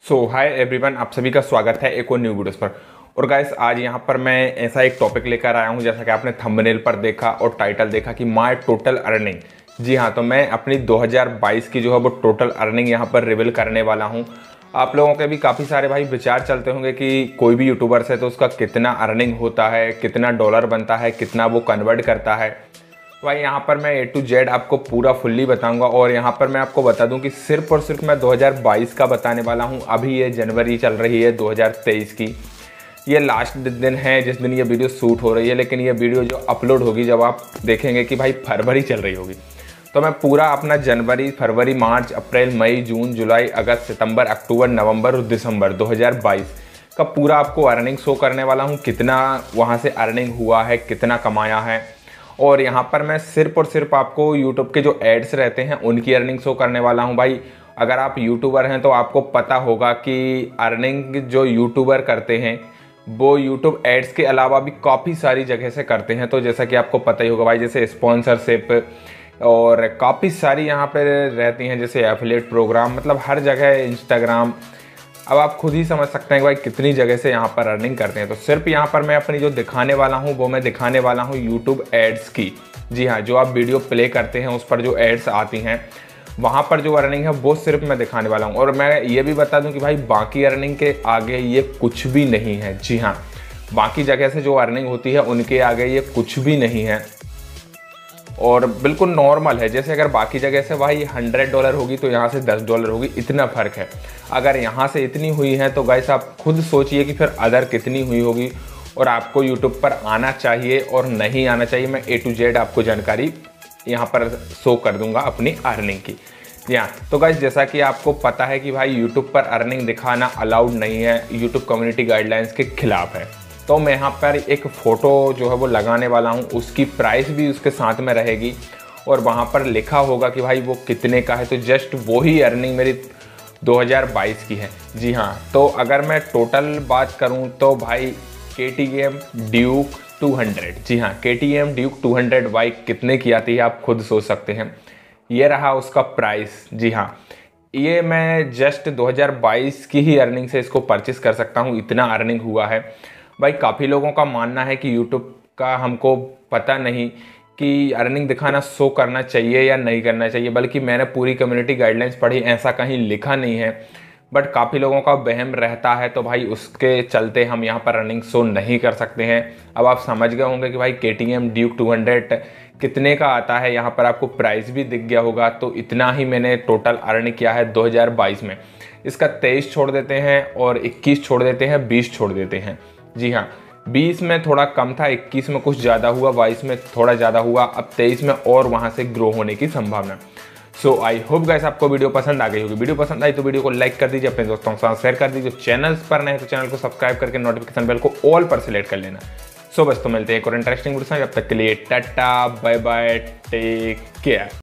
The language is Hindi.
हाय एवरीवन, आप सभी का स्वागत है एक और न्यू वीडियोस पर। और गाइस, आज यहाँ पर मैं ऐसा एक टॉपिक लेकर आया हूँ, जैसा कि आपने थंबनेल पर देखा और टाइटल देखा कि माय टोटल अर्निंग। जी हाँ, तो मैं अपनी 2022 की जो है वो टोटल अर्निंग यहाँ पर रिवील करने वाला हूँ। आप लोगों के भी काफ़ी सारे भाई विचार चलते होंगे कि कोई भी यूट्यूबर्स है तो उसका कितना अर्निंग होता है, कितना डॉलर बनता है, कितना वो कन्वर्ट करता है। भाई यहाँ पर मैं A to Z आपको पूरा फुल्ली बताऊंगा। और यहाँ पर मैं आपको बता दूं कि सिर्फ और सिर्फ मैं 2022 का बताने वाला हूँ। अभी ये जनवरी चल रही है 2023 की। ये लास्ट दिन है जिस दिन ये वीडियो शूट हो रही है, लेकिन ये वीडियो जो अपलोड होगी जब आप देखेंगे कि भाई फरवरी चल रही होगी। तो मैं पूरा अपना जनवरी, फरवरी, मार्च, अप्रैल, मई, जून, जुलाई, अगस्त, सितंबर, अक्टूबर, नवंबर और दिसंबर 2022 का पूरा आपको अर्निंग शो करने वाला हूँ। कितना वहाँ से अर्निंग हुआ है, कितना कमाया है। और यहाँ पर मैं सिर्फ और सिर्फ आपको यूट्यूब के जो एड्स रहते हैं उनकी अर्निंग शो करने वाला हूँ। भाई अगर आप यूट्यूबर हैं तो आपको पता होगा कि अर्निंग जो यूट्यूबर करते हैं वो यूट्यूब एड्स के अलावा भी काफ़ी सारी जगह से करते हैं। तो जैसा कि आपको पता ही होगा भाई, जैसे स्पॉन्सरशिप और काफ़ी सारी यहाँ पर रहती हैं, जैसे एफिलिएट प्रोग्राम, मतलब हर जगह, इंस्टाग्राम। अब आप खुद ही समझ सकते हैं कि भाई कितनी जगह से यहाँ पर अर्निंग करते हैं। तो सिर्फ यहाँ पर मैं अपनी जो दिखाने वाला हूँ वो मैं दिखाने वाला हूँ यूट्यूब एड्स की। जी हाँ, जो आप वीडियो प्ले करते हैं उस पर जो एड्स आती हैं वहाँ पर जो अर्निंग है वो सिर्फ मैं दिखाने वाला हूँ। और मैं ये भी बता दूँ कि भाई बाकी अर्निंग के आगे ये कुछ भी नहीं है। जी हाँ, बाकी जगह से जो अर्निंग होती है उनके आगे ये कुछ भी नहीं है और बिल्कुल नॉर्मल है। जैसे अगर बाकी जगह से भाई $100 होगी तो यहाँ से $10 होगी, इतना फ़र्क है। अगर यहाँ से इतनी हुई है तो गाइस आप खुद सोचिए कि फिर अदर कितनी हुई होगी। और आपको यूट्यूब पर आना चाहिए और नहीं आना चाहिए, मैं A to Z आपको जानकारी यहाँ पर शो कर दूंगा अपनी अर्निंग की। या तो गाइस, जैसा कि आपको पता है कि भाई यूट्यूब पर अर्निंग दिखाना अलाउड नहीं है, यूट्यूब कम्युनिटी गाइडलाइंस के खिलाफ है। तो मैं यहाँ पर एक फ़ोटो जो है वो लगाने वाला हूँ, उसकी प्राइस भी उसके साथ में रहेगी और वहाँ पर लिखा होगा कि भाई वो कितने का है। तो जस्ट वही अर्निंग मेरी 2022 की है। जी हाँ, तो अगर मैं टोटल बात करूँ तो भाई KTM Duke 200, जी हाँ, KTM Duke 200 बाइक कितने की आती है आप खुद सोच सकते हैं। ये रहा उसका प्राइस। जी हाँ, ये मैं जस्ट 2022 की ही अर्निंग से इसको परचेस कर सकता हूँ, इतना अर्निंग हुआ है। भाई काफ़ी लोगों का मानना है कि यूट्यूब का हमको पता नहीं कि अर्निंग दिखाना शो करना चाहिए या नहीं करना चाहिए, बल्कि मैंने पूरी कम्युनिटी गाइडलाइंस पढ़ी, ऐसा कहीं लिखा नहीं है। बट काफ़ी लोगों का वहम रहता है, तो भाई उसके चलते हम यहाँ पर अर्निंग शो नहीं कर सकते हैं। अब आप समझ गए होंगे कि भाई KTM Duke 200 कितने का आता है, यहाँ पर आपको प्राइस भी दिख गया होगा। तो इतना ही मैंने टोटल अर्न किया है 2022 में। इसका 23 छोड़ देते हैं और 21 छोड़ देते हैं, 20 छोड़ देते हैं। जी हाँ, 20 में थोड़ा कम था, 21 में कुछ ज़्यादा हुआ, 22 में थोड़ा ज़्यादा हुआ, अब 23 में और वहाँ से ग्रो होने की संभावना। सो आई होप गाइस आपको वीडियो पसंद आ गई होगी। वीडियो पसंद आई तो वीडियो को लाइक कर दीजिए, अपने दोस्तों के साथ शेयर कर दीजिए। चैनल्स पर नए तो चैनल को सब्सक्राइब करके नोटिफिकेशन बेल को ऑल पर सिलेक्ट कर लेना। बस तो मिलते हैं एक और इंटरेस्टिंग वीडियो। जब तक के लिए tata bye bye, take care.